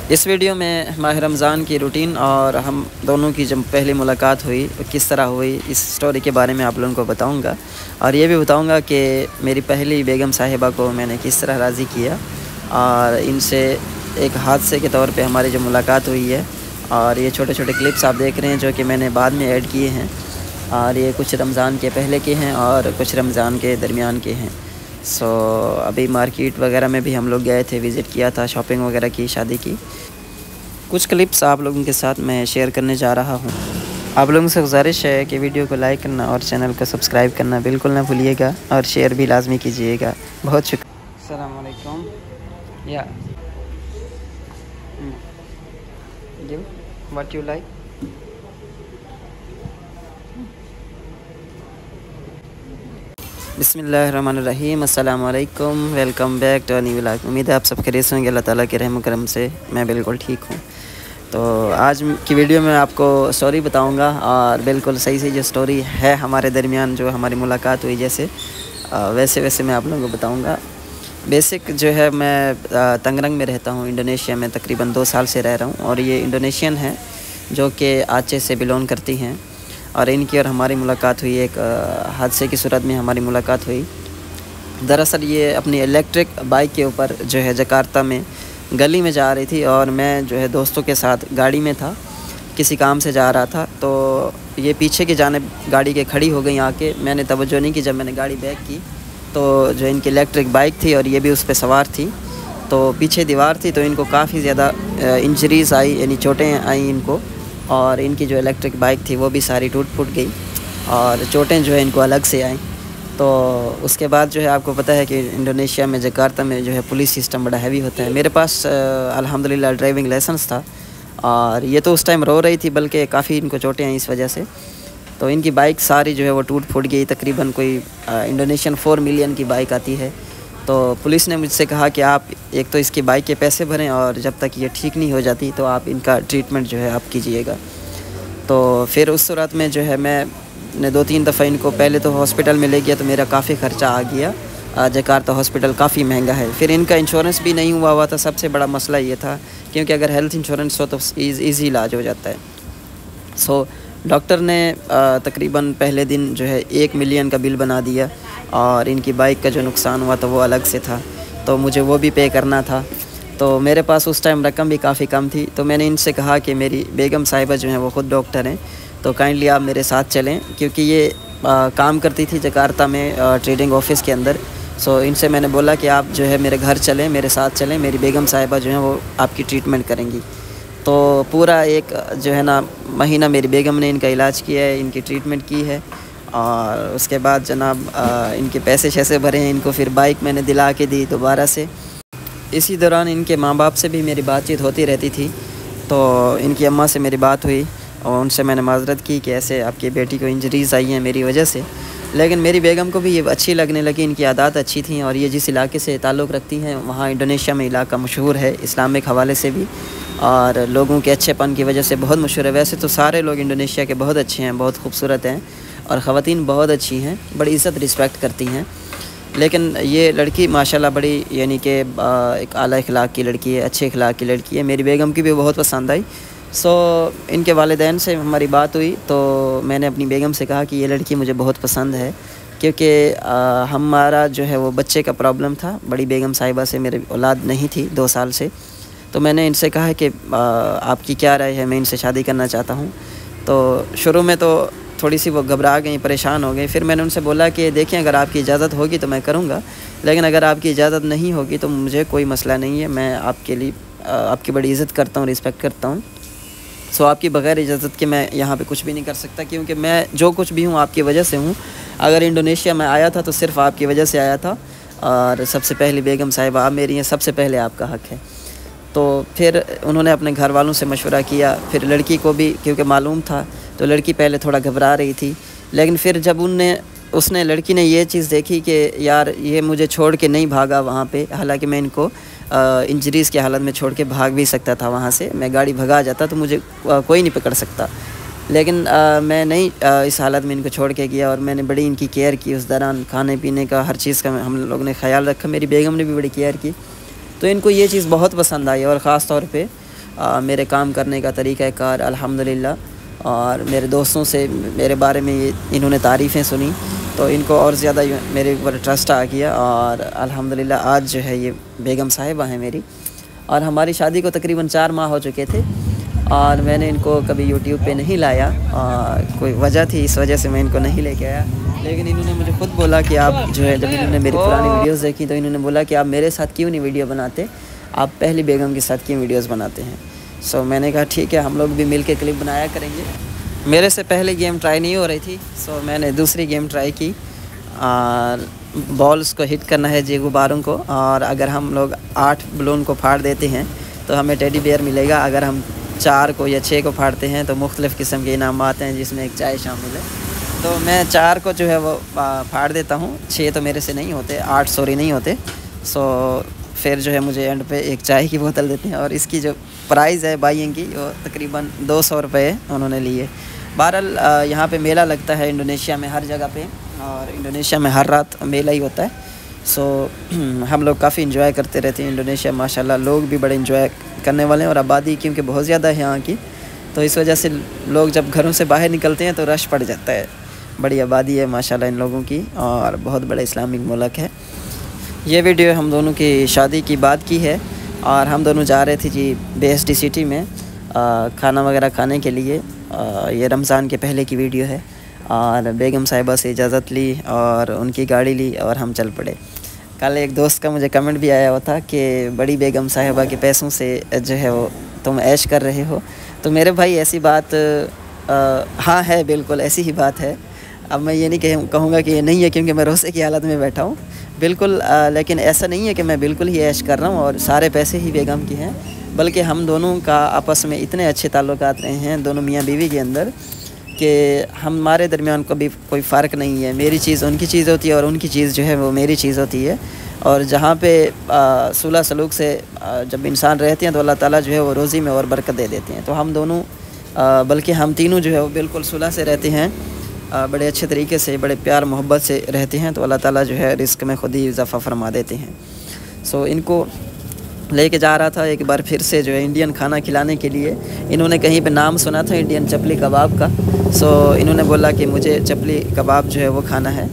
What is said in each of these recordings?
इस वीडियो में माह रमज़ान की रूटीन और हम दोनों की जब पहली मुलाकात हुई किस तरह हुई इस स्टोरी के बारे में आप लोगों को बताऊंगा। और ये भी बताऊंगा कि मेरी पहली बेगम साहिबा को मैंने किस तरह राज़ी किया और इनसे एक हादसे के तौर पे हमारी जो मुलाकात हुई है। और ये छोटे छोटे क्लिप्स आप देख रहे हैं जो कि मैंने बाद में ऐड किए हैं, और ये कुछ रमज़ान के पहले के हैं और कुछ रमज़ान के दरमियान के हैं। अभी मार्केट वगैरह में भी हम लोग गए थे, विज़िट किया था, शॉपिंग वगैरह की, शादी की। कुछ क्लिप्स आप लोगों के साथ मैं शेयर करने जा रहा हूँ। आप लोगों से गुजारिश है कि वीडियो को लाइक करना और चैनल को सब्सक्राइब करना बिल्कुल ना भूलिएगा और शेयर भी लाजमी कीजिएगा। बहुत शुक्रिया। अस्सलाम वालेकुम। या गिव व्हाट यू लाइक। बिस्मिल्लाहिर्रहमानिर्रहीम। अस्सलाम वालेकुम। Welcome back to new vlog. उम्मीद है आप सब खैरियत होंगे। अल्लाह ताला के रहम करम से मैं बिल्कुल ठीक हूँ। तो आज की वीडियो में आपको स्टोरी बताऊँगा और बिल्कुल सही जो स्टोरी है हमारे दरमियान, जो हमारी मुलाकात हुई जैसे वैसे मैं आप लोगों को बताऊँगा। बेसिक जो है, मैं तंगरंग में रहता हूँ, इंडोनेशिया में तकरीबन 2 साल से रह रहा हूँ। और ये इंडोनेशियन है जो कि आचे से बिलोंग करती हैं। और इनकी और हमारी मुलाकात हुई एक हादसे की सूरत में हमारी मुलाकात हुई। दरअसल ये अपनी इलेक्ट्रिक बाइक के ऊपर जो है जकार्ता में गली में जा रही थी और मैं जो है दोस्तों के साथ गाड़ी में था, किसी काम से जा रहा था। तो ये पीछे की जानिब गाड़ी के खड़ी हो गई आके। मैंने तवज्जो नहीं की। जब मैंने गाड़ी बैक की तो जो इनकी इलेक्ट्रिक बाइक थी और ये भी उस पर सवार थी, तो पीछे दीवार थी, तो इनको काफ़ी ज़्यादा इंजरीज़ आई, यानी चोटें आई इनको। और इनकी जो इलेक्ट्रिक बाइक थी वो भी सारी टूट फूट गई और चोटें जो है इनको अलग से आई। तो उसके बाद जो है आपको पता है कि इंडोनेशिया में जकार्ता में जो है पुलिस सिस्टम बड़ा हैवी होता है। मेरे पास अल्हम्दुलिल्लाह ड्राइविंग लाइसेंस था और ये तो उस टाइम रो रही थी, बल्कि काफ़ी इनको चोटें आई इस वजह से। तो इनकी बाइक सारी जो है वो टूट फूट गई। तकरीबन कोई इंडोनेशियन 4 मिलियन की बाइक आती है। तो पुलिस ने मुझसे कहा कि आप एक तो इसकी बाइक के पैसे भरें और जब तक ये ठीक नहीं हो जाती तो आप इनका ट्रीटमेंट जो है आप कीजिएगा। तो फिर उस सूरत में जो है मैंने 2-3 दफ़ा इनको पहले तो हॉस्पिटल में ले गया, तो मेरा काफ़ी ख़र्चा आ गया। जकार्ता हॉस्पिटल काफ़ी महंगा है। फिर इनका इंश्योरेंस भी नहीं हुआ था। सबसे बड़ा मसला ये था, क्योंकि अगर हेल्थ इंश्योरेंस हो तो ईज़ी इलाज हो जाता है। डॉक्टर ने तकरीबन पहले दिन जो है 1 मिलियन का बिल बना दिया और इनकी बाइक का जो नुकसान हुआ तो वो अलग से था, तो मुझे वो भी पे करना था। तो मेरे पास उस टाइम रकम भी काफ़ी कम थी। तो मैंने इनसे कहा कि मेरी बेगम साहिबा जो हैं वो ख़ुद डॉक्टर हैं, तो काइंडली आप मेरे साथ चलें, क्योंकि ये काम करती थी जकार्ता में ट्रेडिंग ऑफिस के अंदर। इनसे मैंने बोला कि आप जो है मेरे घर चलें, मेरे साथ चलें, मेरी बेगम साहिबा जो हैं वो आपकी ट्रीटमेंट करेंगी। तो पूरा एक जो है ना महीना मेरी बेगम ने इनका इलाज किया है, इनकी ट्रीटमेंट की है। और उसके बाद जनाब इनके पैसे शैसे भरे हैं, इनको फिर बाइक मैंने दिला के दी दोबारा से। इसी दौरान इनके माँ बाप से भी मेरी बातचीत होती रहती थी। तो इनकी अम्मा से मेरी बात हुई और उनसे मैंने माज़रत की कि ऐसे आपकी बेटी को इंजरीज़ आई हैं मेरी वजह से। लेकिन मेरी बेगम को भी ये अच्छी लगने लगी, इनकी आदत अच्छी थी। और ये जिस इलाके से ताल्लुक़ रखती हैं वहाँ इंडोनेशिया में इलाका मशहूर है इस्लामिक हवाले से भी, और लोगों के अच्छेपन की वजह से बहुत मशहूर है। वैसे तो सारे लोग इंडोनेशिया के बहुत अच्छे हैं, बहुत खूबसूरत हैं और ख़वातीन बहुत अच्छी हैं, बड़ी इज़्ज़त रिस्पेक्ट करती हैं। लेकिन ये लड़की माशाल्लाह बड़ी, यानी कि एक आला अखलाक की लड़की है, अच्छे अखलाक की लड़की है। मेरी बेगम की भी बहुत पसंद आई। इनके वालिदैन से हमारी बात हुई तो मैंने अपनी बेगम से कहा कि ये लड़की मुझे बहुत पसंद है, क्योंकि हमारा जो है वो बच्चे का प्रॉब्लम था। बड़ी बेगम साहिबा से मेरी औलाद नहीं थी 2 साल से। तो मैंने इनसे कहा कि आपकी क्या राय है, मैं इनसे शादी करना चाहता हूँ। तो शुरू में तो थोड़ी सी वो घबरा गई, परेशान हो गई। फिर मैंने उनसे बोला कि देखें, अगर आपकी इजाज़त होगी तो मैं करूँगा, लेकिन अगर आपकी इजाज़त नहीं होगी तो मुझे कोई मसला नहीं है। मैं आपके लिए आपकी बड़ी इज़्ज़त करता हूँ, रिस्पेक्ट करता हूँ। आपकी बग़ैर इजाज़त के मैं यहाँ पे कुछ भी नहीं कर सकता, क्योंकि मैं जो कुछ भी हूँ आपकी वजह से हूँ। अगर इंडोनेशिया में आया था तो सिर्फ़ आपकी वजह से आया था, और सबसे पहली बेगम साहिबा आप मेरी हैं, सबसे पहले आपका हक़ है। तो फिर उन्होंने अपने घर वालों से मशवरा किया। फिर लड़की को भी क्योंकि मालूम था, तो लड़की पहले थोड़ा घबरा रही थी। लेकिन फिर जब उसने लड़की ने ये चीज़ देखी कि यार ये मुझे छोड़ के नहीं भागा वहाँ पे, हालांकि मैं इनको इंजरीज़ की हालत में छोड़ के भाग भी सकता था वहाँ से, मैं गाड़ी भगा जाता तो मुझे कोई नहीं पकड़ सकता। लेकिन मैं नहीं इस हालत में इनको छोड़ के गया, और मैंने बड़ी इनकी केयर की उस दौरान। खाने पीने का हर चीज़ का हम लोग ने ख्याल रखा, मेरी बेगम ने भी बड़ी केयर की। तो इनको ये चीज़ बहुत पसंद आई, और ख़ास तौर पे मेरे काम करने का तरीक़ाकार अल्हम्दुलिल्लाह, और मेरे दोस्तों से मेरे बारे में इन्होंने तारीफ़ें सुनी तो इनको और ज़्यादा मेरे ऊपर ट्रस्ट आ गया। और अल्हम्दुलिल्लाह आज जो है ये बेगम साहिबा हैं मेरी, और हमारी शादी को तकरीबन 4 माह हो चुके थे और मैंने इनको कभी यूट्यूब पे नहीं लाया, कोई वजह थी, इस वजह से मैं इनको नहीं लेके आया। लेकिन इन्होंने मुझे खुद बोला कि आप जो है, जब इन्होंने मेरी पुरानी वीडियोस देखी तो इन्होंने बोला कि आप मेरे साथ क्यों नहीं वीडियो बनाते, आप पहली बेगम के साथ क्यों वीडियोस बनाते हैं। सो मैंने कहा ठीक है, हम लोग भी मिल के क्लिप बनाया करेंगे। मेरे से पहले गेम ट्राई नहीं हो रही थी, सो मैंने दूसरी गेम ट्राई की। और बॉल्स को हिट करना है जी, गुब्बारों को, और अगर हम लोग 8 बलून को फाड़ देते हैं तो हमें टेडी बियर मिलेगा। अगर हम 4 को या 6 को फाड़ते हैं तो मुख्तलिफ़ किस्म के इनाम आते हैं, जिसमें एक चाय शामिल है। तो मैं 4 को जो है वो फाड़ देता हूँ, 6 तो मेरे से नहीं होते, 8 सॉरी नहीं होते। सो फिर जो है मुझे एंड पे एक चाय की बोतल देते हैं, और इसकी जो प्राइस है बाइंग की वो तकरीबन 200 रुपये उन्होंने लिए। बहरहाल यहाँ पे मेला लगता है इंडोनेशिया में हर जगह पे, और इंडोनेशिया में हर रात मेला ही होता है। सो हम लोग काफ़ी इंजॉय करते रहते हैं। इंडोनेशिया माशाल्लाह लोग भी बड़े इंजॉय करने वाले हैं, और आबादी क्योंकि बहुत ज़्यादा है यहाँ की, तो इस वजह से लोग जब घरों से बाहर निकलते हैं तो रश पड़ जाता है। बड़ी आबादी है माशाल्लाह इन लोगों की, और बहुत बड़ा इस्लामिक मुल्क है। ये वीडियो हम दोनों की शादी की बात की है, और हम दोनों जा रहे थे जी BSD सिटी में खाना वगैरह खाने के लिए। ये रमज़ान के पहले की वीडियो है, और बेगम साहिबा से इजाज़त ली और उनकी गाड़ी ली और हम चल पड़े। कल एक दोस्त का मुझे कमेंट भी आया हुआ था कि बड़ी बेगम साहिबा के पैसों से जो है वो तुम ऐश कर रहे हो। तो मेरे भाई ऐसी बात हाँ है, बिल्कुल ऐसी ही बात है। अब मैं ये नहीं कहूँगा कि ये नहीं है, क्योंकि मैं रोज़े की हालत में बैठा हूँ बिल्कुल, लेकिन ऐसा नहीं है कि मैं बिल्कुल ही ऐश कर रहा हूँ और सारे पैसे ही बेगम के हैं, बल्कि हम दोनों का आपस में इतने अच्छे ताल्लुकात रहे हैं दोनों मियाँ बीवी के अंदर कि हमारे दरमियान कभी कोई फ़र्क नहीं है। मेरी चीज़ उनकी चीज़ होती है और उनकी चीज़ जो है वो मेरी चीज़ होती है। और जहाँ पे सुलह सलूक से जब इंसान रहते हैं तो अल्लाह ताला जो है वो रोज़ी में और बरकत दे देते हैं। तो हम दोनों बल्कि हम तीनों जो है वो बिल्कुल सुलह से रहते हैं, बड़े अच्छे तरीके से, बड़े प्यार मोहब्बत से रहते हैं। तो अल्लाह ताला जो है रिस्क में ख़ुद ही इजाफ़ा फरमा देते हैं। सो इनको लेके जा रहा था एक बार फिर से जो है इंडियन खाना खिलाने के लिए। इन्होंने कहीं पे नाम सुना था इंडियन चपली कबाब का, सो इन्होंने बोला कि मुझे चपली कबाब जो है वो खाना है।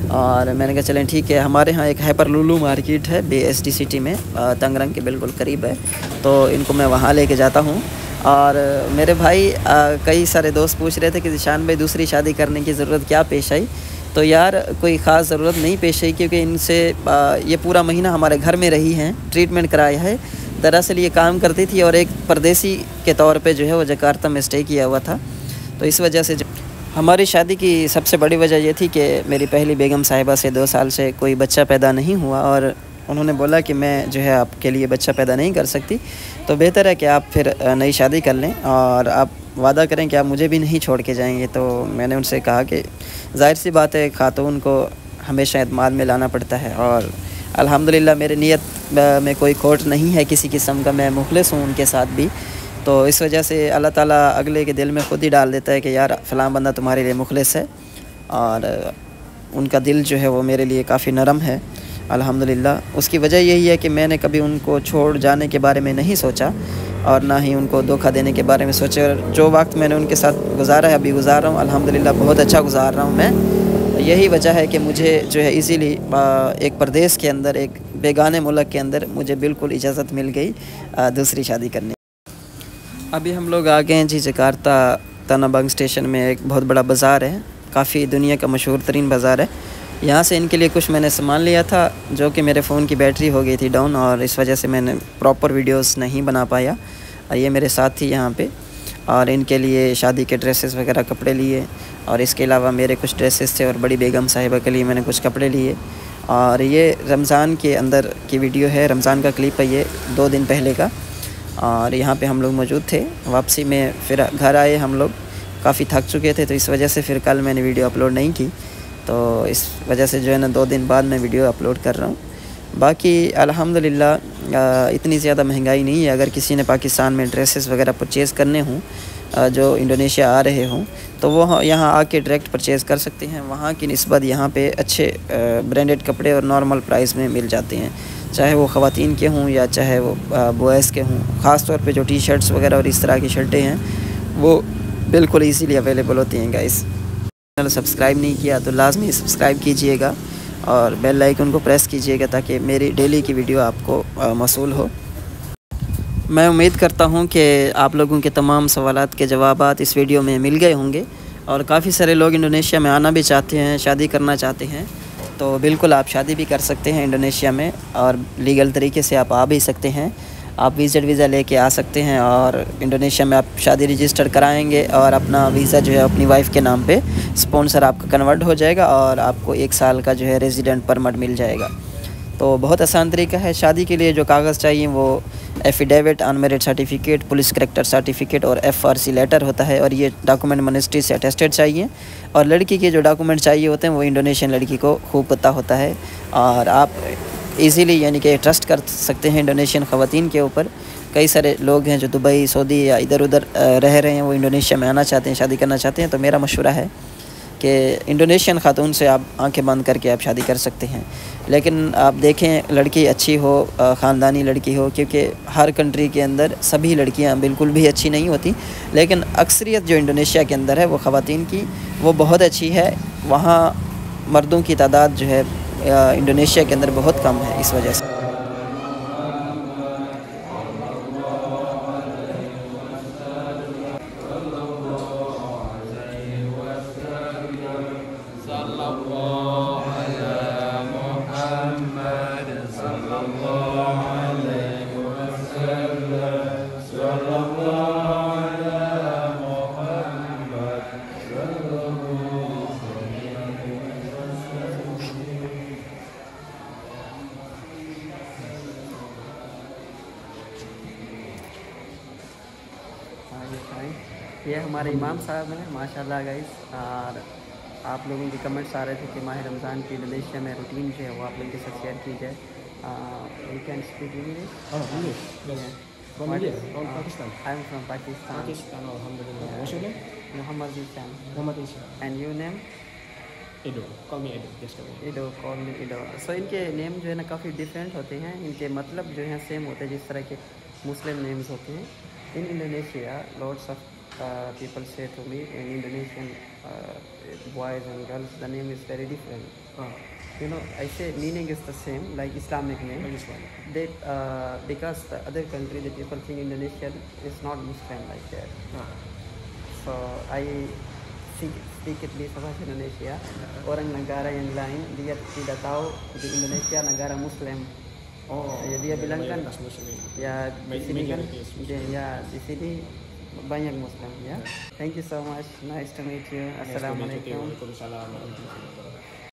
और मैंने कहा चलें ठीक है। हमारे यहाँ एक हाइपर लुलु मार्केट है BSD सिटी में, तंगरंग के बिल्कुल करीब है, तो इनको मैं वहाँ लेके जाता हूँ। और मेरे भाई कई सारे दोस्त पूछ रहे थे कि ज़ीशान भाई दूसरी शादी करने की ज़रूरत क्या पेश आई। तो यार कोई ख़ास ज़रूरत नहीं पेश आई, क्योंकि इनसे ये पूरा महीना हमारे घर में रही हैं, ट्रीटमेंट कराया है। दरअसल ये काम करती थी और एक परदेसी के तौर पे जो है वो जकार्ता में स्टे किया हुआ था। तो इस वजह से हमारी शादी की सबसे बड़ी वजह ये थी कि मेरी पहली बेगम साहिबा से 2 साल से कोई बच्चा पैदा नहीं हुआ, और उन्होंने बोला कि मैं जो है आपके लिए बच्चा पैदा नहीं कर सकती, तो बेहतर है कि आप फिर नई शादी कर लें और आप वादा करें कि आप मुझे भी नहीं छोड़ के जाएंगे। तो मैंने उनसे कहा कि ज़ाहिर सी बात है, खातून को हमेशा एतमाद में लाना पड़ता है, और अल्हम्दुलिल्लाह मेरी नीयत में कोई खोट नहीं है किसी किस्म का, मैं मुखलिस हूँ उनके साथ भी। तो इस वजह से अल्लाह ताला अगले के दिल में ख़ुद ही डाल देता है कि यार फ़लाँ बंदा तुम्हारे लिए मुखलिस है, और उनका दिल जो है वो मेरे लिए काफ़ी नरम है अल्हम्दुलिल्लाह। उसकी वजह यही है कि मैंने कभी उनको छोड़ जाने के बारे में नहीं सोचा, और ना ही उनको धोखा देने के बारे में सोचा। और जो वक्त मैंने उनके साथ गुजारा है, अभी गुजार रहा हूँ अल्हम्दुलिल्लाह, बहुत अच्छा गुजार रहा हूँ मैं। यही वजह है कि मुझे जो है इजीली एक परदेश के अंदर, एक बेगाने मुल्क के अंदर मुझे बिल्कुल इजाज़त मिल गई दूसरी शादी करने। अभी हम लोग आ गए हैं जी जकार्ता तनाबंग स्टेशन में। एक बहुत बड़ा बाज़ार है, काफ़ी दुनिया का मशहूर तरीन बाज़ार है। यहाँ से इनके लिए कुछ मैंने सामान लिया था, जो कि मेरे फ़ोन की बैटरी हो गई थी डाउन, और इस वजह से मैंने प्रॉपर वीडियोस नहीं बना पाया। ये मेरे साथ थी यहाँ पे, और इनके लिए शादी के ड्रेसेस वगैरह कपड़े लिए, और इसके अलावा मेरे कुछ ड्रेसेस थे, और बड़ी बेगम साहिबा के लिए मैंने कुछ कपड़े लिए। और ये रमज़ान के अंदर की वीडियो है, रमज़ान का क्लिप है ये 2 दिन पहले का। और यहाँ पे हम लोग मौजूद थे। वापसी में फिर घर आए हम लोग, काफ़ी थक चुके थे, तो इस वजह से फिर कल मैंने वीडियो अपलोड नहीं की। तो इस वजह से जो है ना 2 दिन बाद मैं वीडियो अपलोड कर रहा हूँ। बाकी अल्हम्दुलिल्लाह इतनी ज़्यादा महंगाई नहीं है। अगर किसी ने पाकिस्तान में ड्रेसेस वगैरह परचेज़ करने हों, जो इंडोनेशिया आ रहे हों, तो वो यहाँ आके डायरेक्ट परचेज़ कर सकते हैं। वहाँ की निस्बत यहाँ पे अच्छे ब्रांडेड कपड़े और नॉर्मल प्राइस में मिल जाते हैं। चाहे वो ख़वातीन के हों या चाहे वो बॉयज़ के हों। ख़ास तौर पे जो टी शर्ट्स वगैरह और इस तरह की शर्टें हैं वो बिल्कुल इजीली अवेलेबल होती हैं गाइस। चैनल सब्सक्राइब नहीं किया तो लाजमी सब्सक्राइब कीजिएगा और बेल आइकन को प्रेस कीजिएगा ताकि मेरी डेली की वीडियो आपको मौसूल हो। मैं उम्मीद करता हूं कि आप लोगों के तमाम सवालात के जवाबात इस वीडियो में मिल गए होंगे और काफ़ी सारे लोग इंडोनेशिया में आना भी चाहते हैं, शादी करना चाहते हैं, तो बिल्कुल आप शादी भी कर सकते हैं इंडोनेशिया में और लीगल तरीके से आप आ भी सकते हैं। आप वीज़ा लेके आ सकते हैं और इंडोनेशिया में आप शादी रजिस्टर कराएंगे और अपना वीज़ा जो है अपनी वाइफ के नाम पे स्पॉन्सर आपका कन्वर्ट हो जाएगा और आपको 1 साल का जो है रेजिडेंट परमिट मिल जाएगा। तो बहुत आसान तरीका है। शादी के लिए जो कागज़ चाहिए वो affidavit, unmarried certificate, police character certificate और FRC लेटर होता है और ये डॉक्यूमेंट मिनिस्ट्री से अटेस्टेड चाहिए। और लड़की के जो डॉक्यूमेंट चाहिए होते हैं वो इंडोनेशियन लड़की को खूब पता होता है और आप इजीली यानी कि ट्रस्ट कर सकते हैं इंडोनेशियन ख़वातीन के ऊपर। कई सारे लोग हैं जो दुबई, सऊदी या इधर उधर रह रहे हैं, वो इंडोनेशिया में आना चाहते हैं, शादी करना चाहते हैं। तो मेरा मशवरा है कि इंडोनेशियन ख़ातून से आप आंखें बंद करके आप शादी कर सकते हैं। लेकिन आप देखें लड़की अच्छी हो, ख़ानदानी लड़की हो, क्योंकि हर कंट्री के अंदर सभी लड़कियां बिल्कुल भी अच्छी नहीं होती, लेकिन अक्सरियत जो इंडोनेशिया के अंदर है वो ख़वातीन की वो बहुत अच्छी है। वहाँ मर्दों की तादाद जो है इंडोनेशिया के अंदर बहुत कम है इस वजह से। ये हमारे इमाम साहब हैं माशाल्लाह गाइस। और आप लोगों के कमेंट्स आ रहे थे कि माह रमज़ान की इंडोनेशिया में रूटीन जो है वो आप लोगों के साथ शेयर की जाए। You can speak English? From India, from Pakistan. I am from Pakistan. Pakistan, alhamdulillah. What's your name? Muhammad Isan. Muhammad Isa. And you name? Edo. Call me Edo. Just call me. Edo, call me Edo. So इनके name जो है ना काफ़ी different होते हैं, इनके मतलब जो है सेम होते हैं जिस तरह के मुस्लिम नेम्स होते हैं। In Indonesia lots of people say to me in Indonesian boys and girls the name is very different. You know, I say meaning is the same like Islamic name. They because the other country the people think Indonesian is not Muslim like that. So I speak at least about Indonesia. Orang negara yang lain dia tidak tahu di Indonesia negara Muslim. Ya dia bilang kan ya di sini kan ya di sini banyak Muslim ya. Thank you so much. Nice to meet you. Assalamualaikum. Waalaikumsalam warahmatullahi wabarakatuh.